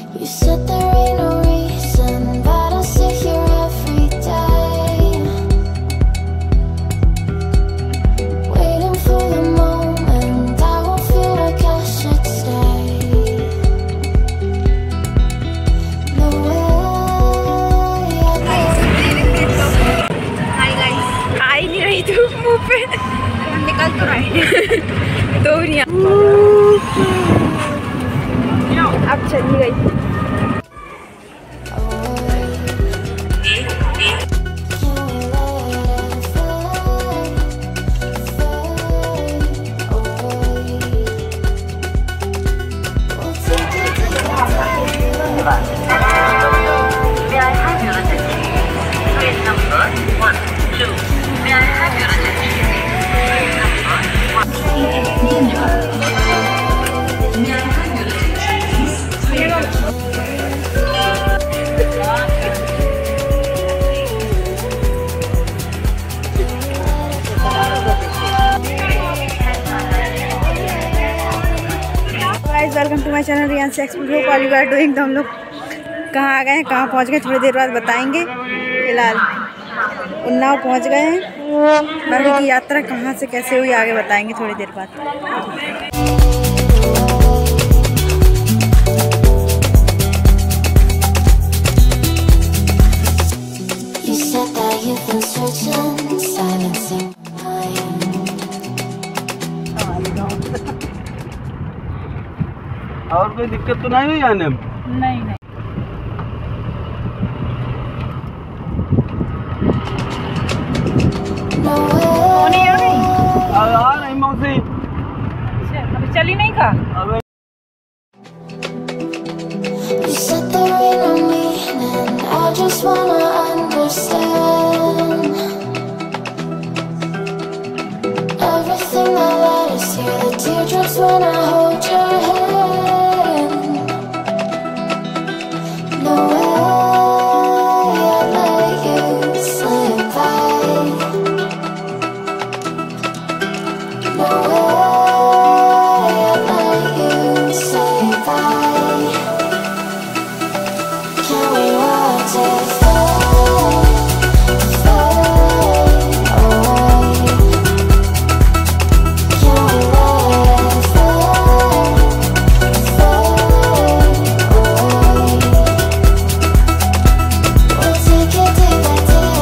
You said there ain't no reason, but I sit here every day, waiting for the moment I won't feel like I should stay. No way. Hi guys, आ ही नहीं रही धूप मुँह पे, निकल तो रहे तो नहीं अब चली गई। Welcome to my channel Riyansh explore all you are doing. तो हम लोग कहाँ आ गए हैं, कहाँ पहुँच गए, थोड़ी देर बाद बताएंगे। फिलहाल उन्नाव पहुँच गए हैं, बाकी की यात्रा कहाँ से कैसे हुई आगे बताएंगे थोड़ी देर बाद। और कोई दिक्कत तो नहीं हुई आने में? नहीं नहीं मौसी अभी चली नहीं का। अबे You said there ain't no meaning, I just wanna understand everything that led us here, the teardrops when I hold your hand. No way I'd let you slip by. No way I'd let you say bye. Can we watch it fade, fade away? Can we let it fade, fade away? We'll take it day by day.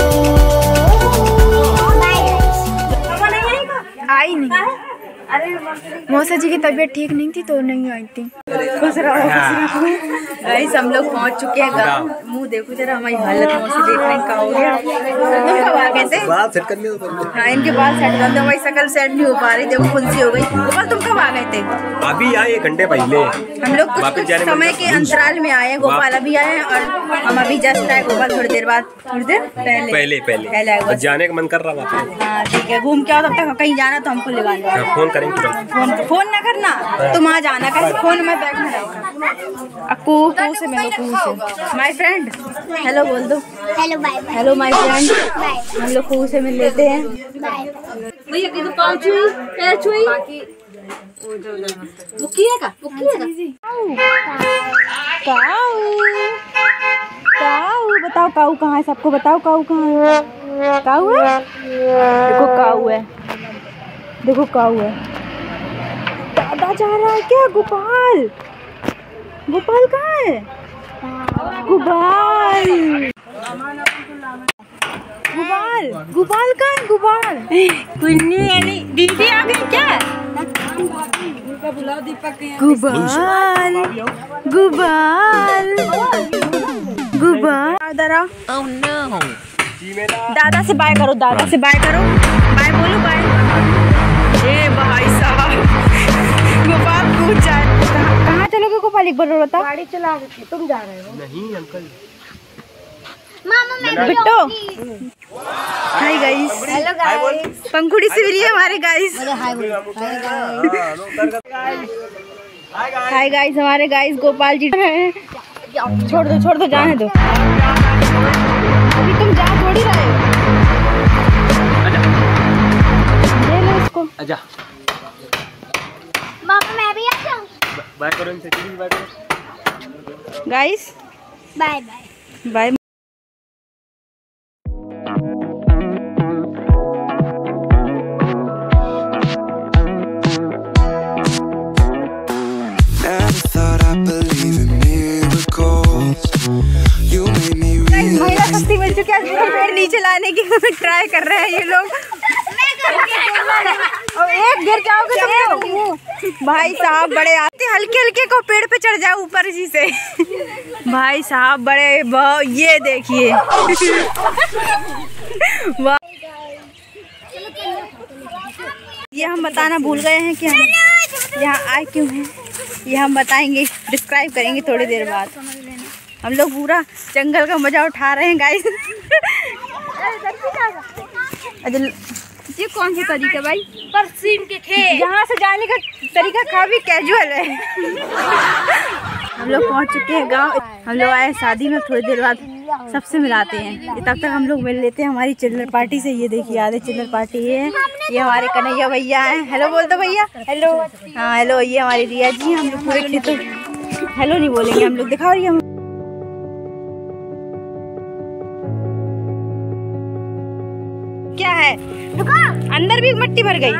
आई नहीं, मौसा जी की तबीयत ठीक नहीं थी तो नहीं आई थी। खुश रहो गाइस, हम लोग पहुंच चुके हैं गाँव। मुंह देखो जरा हमारी हालत, मौसा देख रहे हैं क्या हो गया। तुम कब आ गए थे? बाल सेट करने दो। हाँ, इनके बाल सेट कर दो, हमारी शक्ल सेट नहीं हो पा रही, देखो फुंसी हो गई। गोपाल तुम कब आ गए थे? अभी आए 1 घंटे पहले। हम लोग कुछ समय के अंतराल में आए हैं, गोपाल अभी आए हैं और हम अभी जस्ट आए। गोपाल थोड़ी देर बाद, थोड़ी देर पहले आए बस। जाने का मन कर रहा था। हाँ ठीक है, घूम के आओ, तब तक कहीं जाना तो हमको ले आना। फोन करेंगे फोन ना करना, तुम आ जाना। कैसे फोन में बैग में रखा। अक्कू से मिलो, कू से माय फ्रेंड हेलो बोल दो। Hello bye bye. Hello my friend. हम लोग कू से मिल लेते हैं। भैया की तो पाँव छुई, पैर छुई। मुक्की है का? काऊ बताओ, काऊ कहाँ है? सबको बताओ काऊ कहाँ है। काऊ है, देखो काऊ है, देखो काऊ है। दादा जा रहा है क्या? गोपाल, गोपाल कहाँ है? गोपाल, गोपाल, गोपाल कहाँ है? गोपाल कुन्नी यानी दीदी आ गई क्या? गोपाल, गोपाल, गोपाल दादा। दादा से बाय करो, दादा से बाय करो, बाय बोलो, बाय। ए भाई साहब, गोपाल कूद जाए। कहाँ चलोगे गोपाल, एक बार बताओ। गाड़ी चला रहे, तुम जा रहे हो? नहीं अंकल। मामा मैं Bitto. Hi guys, hello guys. Pankhuri से मिलिए हमारे गाइस। हाय गाइस, हमारे गाइस गोपाल जी हैं। छोड़ दो, जाने दो। अभी तुम जा थोड़ी रहे हो। ले लो इसको। आजा। मामा मैं भी आ जाऊं? बाय करो इनसे, बाय करो। Guys bye bye bye. महिला शक्ति मिल चुकी है, पेड़ नीचे लाने की ट्राई कर रहे हैं ये लोग। और एक गिर जाओगे तो भाई साहब बड़े आते, हल्के हल्के को पेड़ पे चढ़ जाओ ऊपर इसी से। भाई साहब बड़े ये देखिए। वाह, ये हम बताना भूल गए हैं कि हम यहाँ आए क्यों हैं। ये हम बताएंगे, डिस्क्राइब करेंगे थोड़ी देर बाद। हम लोग पूरा जंगल का मजा उठा रहे हैं गाइस। ये कौन सा तरीका भाई? परसीम के खेत। यहाँ से जाने का तरीका काफी कैजुअल है। हम लोग पहुँच चुके हैं गांव। हम लोग आए शादी में, थोड़ी देर बाद सबसे मिलाते हैं। तब तक हम लोग मिल लेते हैं हमारी चिल्लर पार्टी से। ये देखिए आधे चिल्लर पार्टी है। ये हमारे कन्हैया भैया हैं। हेलो बोल दो भैया। हेलो। हाँ हेलो। ये हमारी रिया जी। हम लोग पूरे खेतों हेलो नहीं बोलेंगे हम लोग। दिखाओ ये क्या है? अंदर भी मिट्टी भर गई।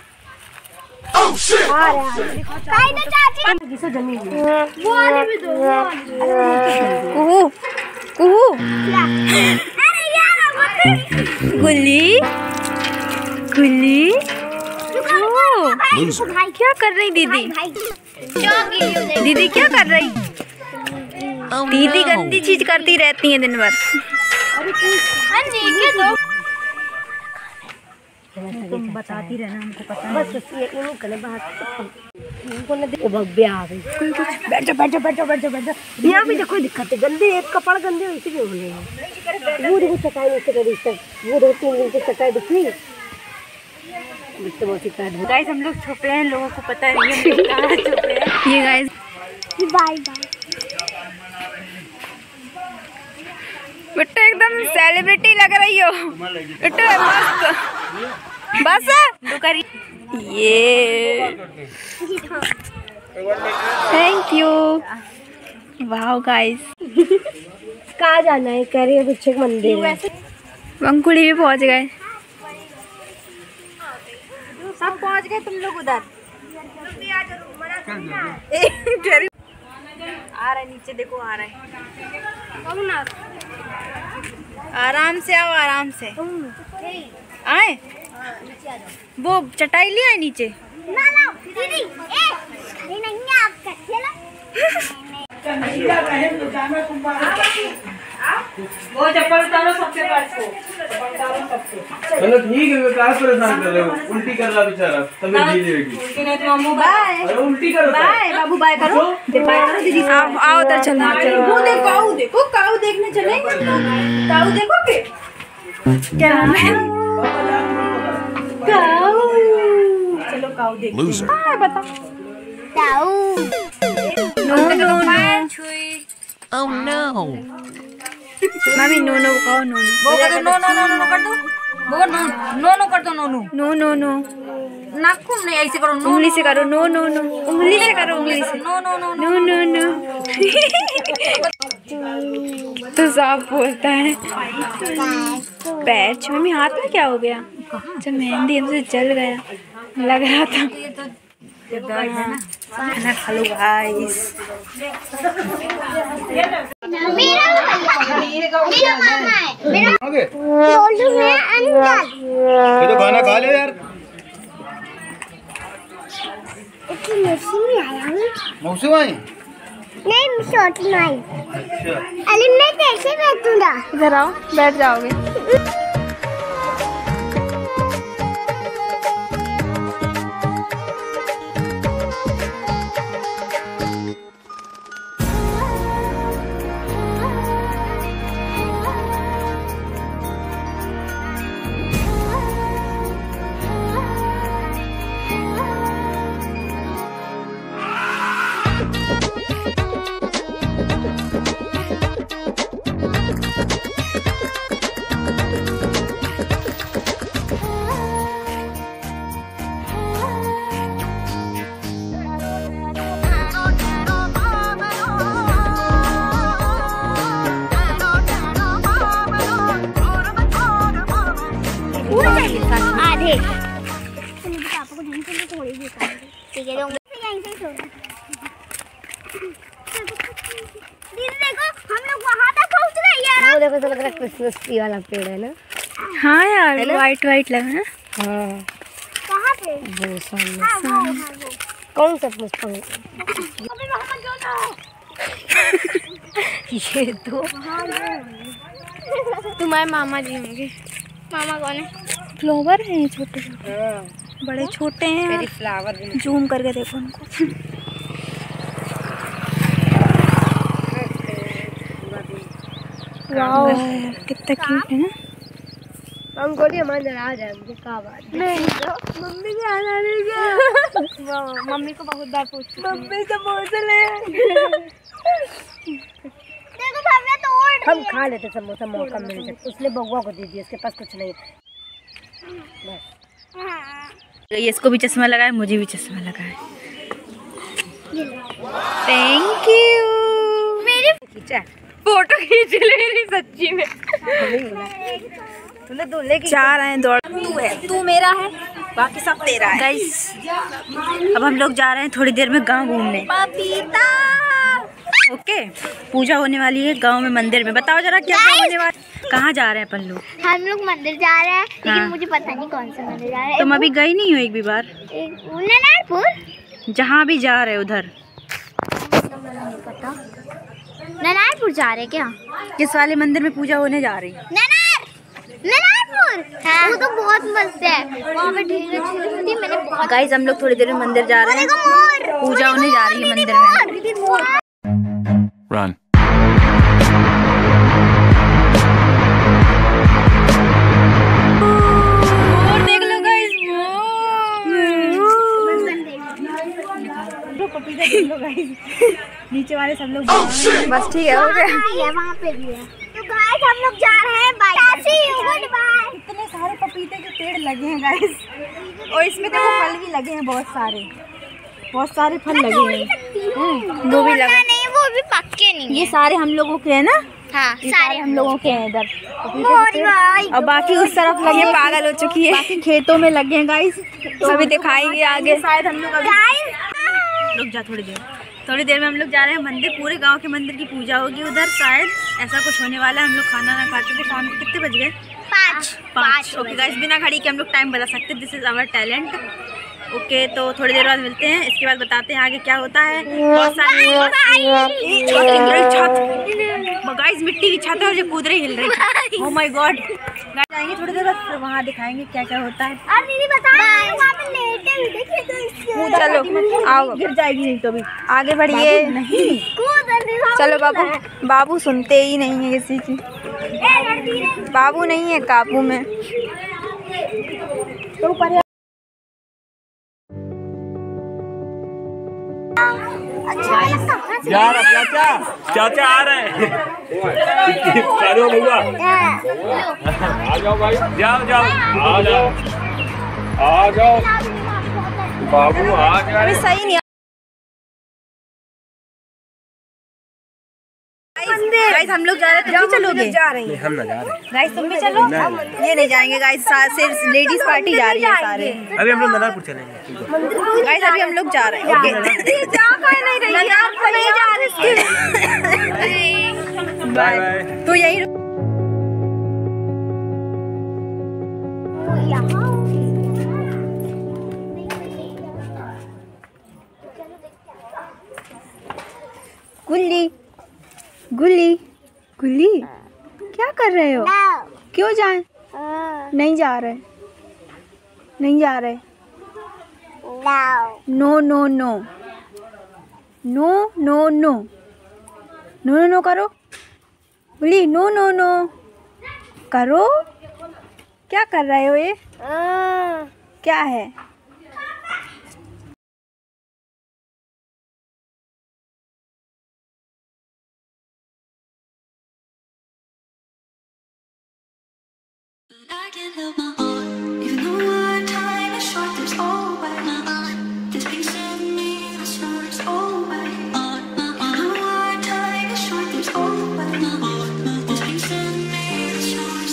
गुल्ली गुल्ली क्या कर रही दीदी? दीदी क्या कर रही? दीदी गंदी चीज करती रहती है दिन भर। तुम बताती रहना, हमको पता है। बस बैठ जाओ बैठ जाओ बैठ जाओ बैठ जाओ बैठ जाओ। यहाँ भी देखो दिक्कत है, गंदे एक कपड़ा गंदे वैसे भी हो रहे हैं। वो देखो चटाई नीचे करी तक, वो देखो 3 दिन से चटाई दिखी। गाइस हम लोग छुप रहे हैं, लोगों को पता नहीं है हम लोग कहाँ छुप रहे हैं। ये गाइस बाय बाय। बेटा एकदम सेलिब्रिटी लग रही हो बेटा, मस्त। बस ये थैंक यू। वाह गाइस कहाँ जाना है? कह रही है पीछे मंदिर है। वंकुली भी पहुँच गए, सब पहुँच गए। तुम लोग उधर आ रहा है, नीचे देखो आ रहा है। आराम से आओ, आराम से आए। वो चटाई लिया है नीचे। दीदी नहीं आप वो चप्पल उतारो सबके पास को। चलो ठीक है, क्लास परेशान कर रहे हो। उल्टी कर रहा बेचारा, तबीयत ढीली होगी। उल्टी नहीं तो मामू बाय। अरे उल्टी करो। बाय बाबू बाय करो। बाय करो दीदी। आओ उधर चलना। वो देखो काऊ, देखो काऊ देखने चलेंगे। काऊ देखोगे? क्या नाम है? काऊ। चलो काऊ देखते हैं। बता no no no. Oh no! मम्मी नो नो कहो। नो नो वो कर दो। नो नो नो नो कर दो। वो कर नो नो कर दो। No no no no no. नाखून नहीं ऐसे करो। उंगली से करो। No no no. उंगली से करो, उंगली से। No no no no no no. तो साफ बोलता है। पैर छू। मम्मी हाथ में क्या हो गया? जब मेहंदी हमसे जल गया लग रहा था। खाना खा लो गाइस। मेरा मामा है। मेरा बोलू मैं अंदर। ये तो खाना खा ले यार। इतनी मौसम में आया हूँ। मौसम आई? नहीं छोटी नहीं। अरे मैं कैसे बैठूंगा? इधर आओ, बैठ जाओगे। दीदी देखो हम लोग वहाँ तक पहुँच गए यार। वो देखो तो लग रहा है क्रिसमस ट्री वाला पेड़ है ना। हाँ यार वाइट वाइट लगा है। हाँ कहाँ पे? वो सामने। कौन सा पुष्प? ये तो तुम्हारे मामा जी होंगे। मामा कौन है? फ्लावर हैं छोटे छोटे, बड़े छोटे हैं। फ्लावर जूम करके देखो उनको। वाओ कितना क्यूट है ना। हम बोलिए मंदिर आ जाए मुझे क्या बात नहीं मम्मी के आ रही है। मम्मी को बहुत बार पूछती। मम्मी से बोतल है। देखो भव्या तो हम खा लेते समोसा मौका मिल जाए। उसने बगुआ को दे दिया, उसके पास कुछ नहीं। ये इसको भी चश्मा लगा है, मुझे भी चश्मा लगा है। Thank you. मेरी खींचा फोटो खींच ले रही सच्ची में। तूने दूल्हे की जा रहे हैं दौड़। तू मेरा है, बाकी सब तेरा है। गाइस अब हम लोग जा रहे हैं थोड़ी देर में गांव घूमने। पपीता ओके। पूजा होने वाली है गांव में मंदिर में। बताओ जरा क्या होने वाला। कहाँ जा रहे हैं अपन लोग? हम लोग मंदिर जा रहे हैं लेकिन मुझे पता नहीं कौन सा मंदिर जा रहे हैं। तुम अभी गई नहीं हो एक भी बार? ननारपुर। जहाँ भी जा रहे हो उधर। पता ननारपुर जा रहे क्या? किस वाले मंदिर में पूजा होने जा रही? ननारपुर। हाँ। वो तो बहुत मस्त है, वहाँ पे ढेर अच्छी होती है। मैंने बहुत। गाइस हम लोग थोड़ी देर में मंदिर जा रहे हैं। पूजा होने जा रही है मंदिर में। Run. देख लो गाइस, पपीता देख लो गाइस। नीचे वाले सब लोग बस ठीक है हो गया। वहाँ पे भी है। तो गाइस हम लोग जा रहे हैं बाय। Good bye. इतने सारे पपीते के पेड़ लगे हैं गाइस, और इसमें देखो फल भी लगे हैं बहुत सारे फल लगे हैं। वो भी लगा नहीं, वो भी पक्के नहीं। ये सारे हम लोगों के हैं ना। हाँ सारे हम लोगों के हैं इधर। और बाकी उस तरफ लगे, पागल हो चुकी है। बाकी खेतों में लगे हैं गाइस, सभी दिखाएंगे आगे। शायद हम लोग रुक जा थोड़ी देर में हम लोग जा रहे हैं मंदिर। पूरे गांव के मंदिर की पूजा होगी उधर, शायद ऐसा कुछ होने वाला है। हम लोग खाना ना खा चुके। शाम को कितने बज गए? 5। ओके गाइस बिना घड़ी के हम लोग टाइम बता सकते। This is our talent. Okay तो थोड़ी देर बाद मिलते हैं। इसके बाद बताते हैं आगे क्या होता है। बहुत सारी गाइस मिट्टी की छत है और जो कूद रही हिल रही है। Oh my God. गाइस जाएंगे थोड़ी देर बाद, फिर वहाँ दिखाएंगे क्या क्या होता है। चलो आओ, गिर जाएगी नहीं तो भी। आगे बढ़िए। नहीं चलो बाबू सुनते ही नहीं है किसी की। बाबू नहीं है काबू में। तो ऊपर यार चाचा आ रहे हैं। बउआ आ जाओ भाई, जाओ बाबू आ जाओ। अभी सही नहीं। गाइस हम लोग जा रहे हैं, तुम भी चलोगे? जा रही हैं। हम ना जा रहे। गाइस तुम भी चलो। ये नहीं जाएंगे गाइस, सिर्फ लेडीज पार्टी जा रही है सारे। अभी हम लोग ननारपुर चलेंगे। गाइस अभी हम लोग जा रहे हैं। Okay bye bye. तो यही गुल्ली क्या कर रहे हो? क्यों जाए? नहीं जा रहे। नो करो गुल्ली। नो करो। क्या कर रहे हो ये? क्या है? I can't help my heart, even though our time is short. There's always this piece of me that's yours. Always, even though our time is short. There's always this piece of me that's yours.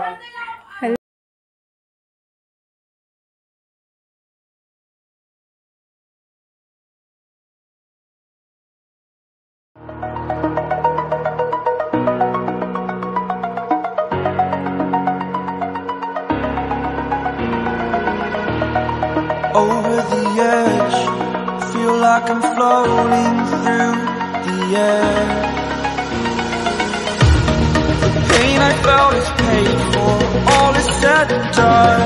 Over the edge, feel like I'm floating through the air. The pain I felt is paid for, all is said and done.